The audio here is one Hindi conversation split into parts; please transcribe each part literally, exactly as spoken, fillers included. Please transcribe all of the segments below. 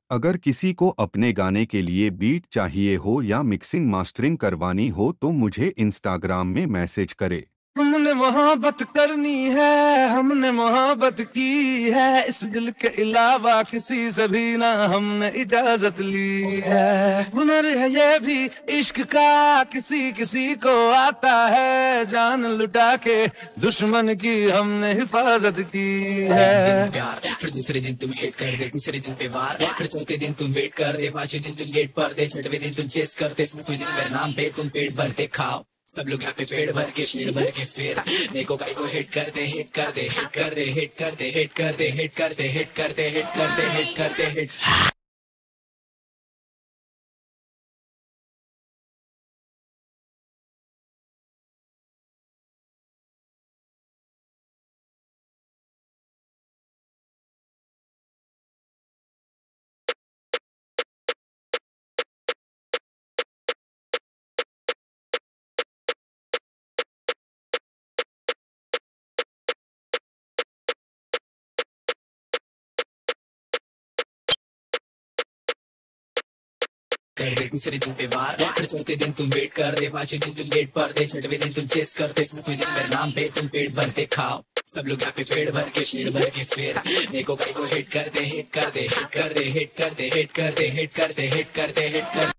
अगर किसी को अपने गाने के लिए बीट चाहिए हो या मिक्सिंग मास्टरिंग करवानी हो तो मुझे इंस्टाग्राम में मैसेज करे। हमने मोहब्बत करनी है, हमने मोहब्बत की है, इस दिल के अलावा किसी से भी ना हमने इजाजत ली है। हुनर है ये भी इश्क का, किसी किसी को आता है, जान लुटा के दुश्मन की हमने हिफाजत की है। प्यार फिर दूसरे दिन तुम हेट कर दे, तीसरे दिन पे वार, फिर चौथे दिन तुम वेट कर दे, पांचवें दिन तुम गेट पर दे, छठवें दिन तुम चेस करते, सातवें दिन मेरे नाम पे तुम पेट भरते खाओ। सब लोग यहाँ पे पेड़ भर के शेर भर के फिर मेरे को गाय को हिट कर दे, हिट कर दे, हिट कर दे, हिट कर दे, हिट कर दे, हिट कर दे, हिट कर दे, हिट कर दे, हिट कर दे, हिट। कर दे तीसरे दिन पे वार, फिर चौथे दिन तुम वेट कर दे, पांचवें दिन तुम गेट पर दे, छठवें दिन तुम चेस करते, सातवें दिन मेरे नाम पे तुम पेट भरते खाओ। सब लोग यहाँ पे पेड़ भर के शेर भर के फिर मेरे को गाय को हिट कर दे, हिट कर दे, हिट कर दे, हिट कर दे, हिट कर दे, हिट कर दे, हिट कर दे, हिट कर।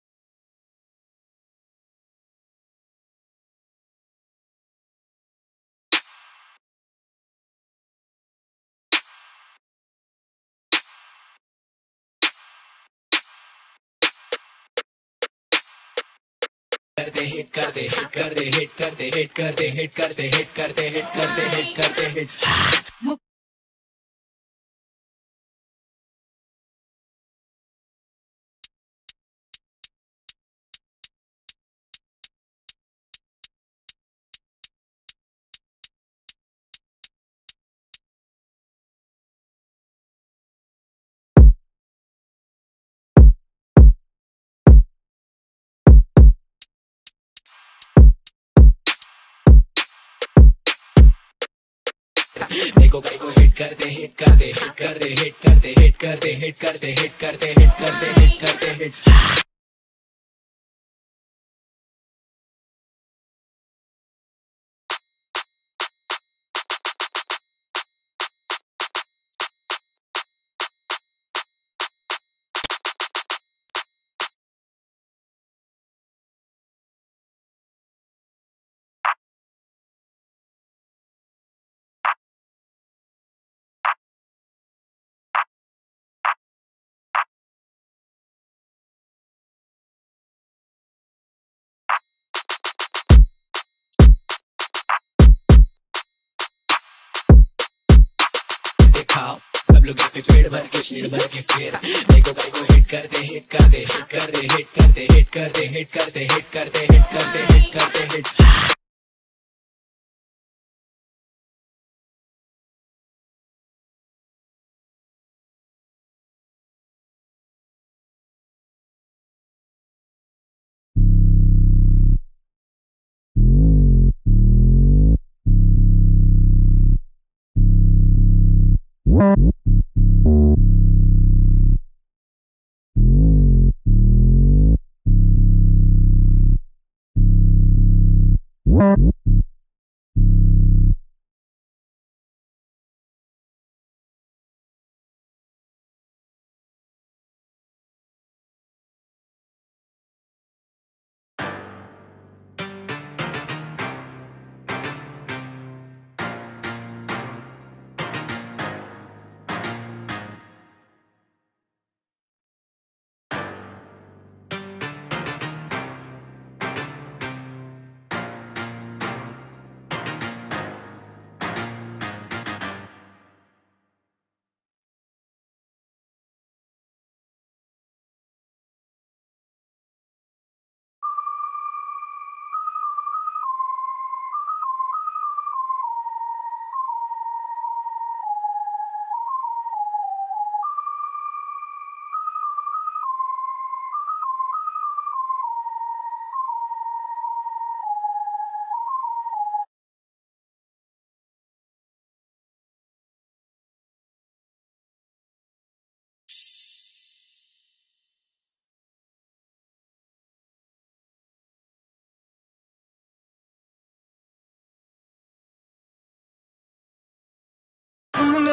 कर दे, हिट कर दे, हिट कर दे, हिट कर दे, हिट कर दे, हिट कर दे, हिट कर दे, हिट कर दे, हिट कर दे, हिट। मेरे को गाय को हिट कर दे, हिट कर दे, हिट कर दे, हिट कर दे, हिट कर दे, हिट कर दे, हिट कर दे, हिट कर दे, हिट कर दे, हिट। सब लोग यहाँ पे पेड़ भर के शेर भर के फिर मेरे को गाय को हिट कर दे, हिट कर दे, हिट कर दे, हिट कर दे, हिट कर दे, हिट कर दे, हिट कर दे, हिट कर दे, हिट कर दे, हिट।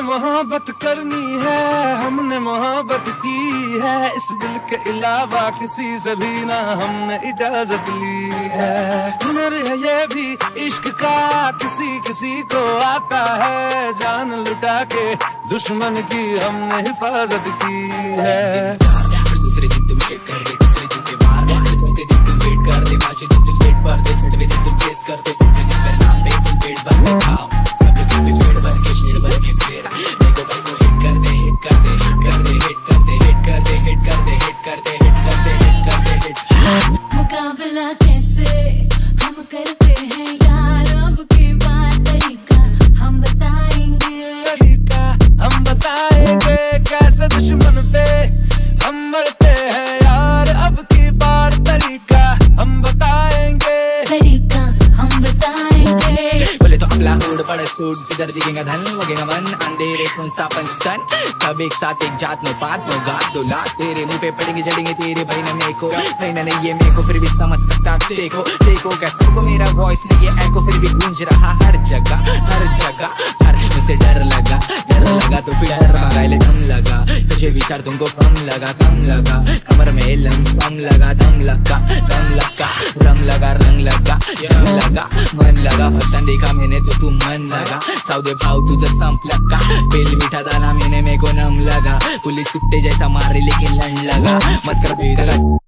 मोहब्बत करनी है, हमने मोहब्बत की है, इस दिल के अलावा किसी से भी ना हमने इजाजत ली है। हुनर है ये भी इश्क का, किसी किसी को आता है, जान लुटा के दुश्मन की हमने हिफाजत की है। दूसरे दिन तुम वेट कर दे, तीसरे दिन पे वार, चौथे दिन तुम वेट कर दे, पांचवें दिन तुम वेट पर दे, छठवें दिन तुम चेस करते, सातवें दिन मेरे नाम पे तुम पेट भर के खाओ। सब लोग यहाँ पे पेट भर के शेर भर के फिर मेरे को कहीं को हिट कर दे, हिट कर दे, हिट कर दे, हिट कर दे, हिट कर दे, हिट कर दे, हिट कर दे, हिट कर दे, हिट कर दे, हिट। मुकाबला कैसे हम करते हैं यार, अब की बात तरीका हम बताएंगे, तरीका हम बताएंगे, कैसे दुश्मन पे हम मरते हैं यार, अब की बार तरीका हम बताएंगे, तरीका हम बताएंगे। बोले तो अपना हुड पड़े सूट, जिधर दिखेगा धन लगेगा मन, अंधेरे कौन सा पंचतन, सब एक साथ एक जात नो पात नो गात दो लात, तेरे मुंह पे पड़ेंगे जड़ेंगे तेरे भाई ना मेरे को, भाई ना नहीं ये मेरे को, फिर भी समझ सकता देखो देखो कैसे को मेरा वॉइस नहीं ये एको, फिर भी गूंज रहा हर जगह हर जगह हर, मुझसे डर लगा डर लगा तो फिर डर भगाए दम लगा, तुझे विचार तुमको कम लगा कम लगा, कमर में लमसम लगा, दम लगा दम लगा, रम लगा रंग लगा, जम लगा मन लगा, फसन देखा मैंने तो तू मन लगा, साउदे भाव तुझा संप लगा, बेल मीठा दाना मैंने मेरे को नम लगा, पुलिस कुत्ते जैसा मारे लेकिन लन लगा, मत कर बेदगा।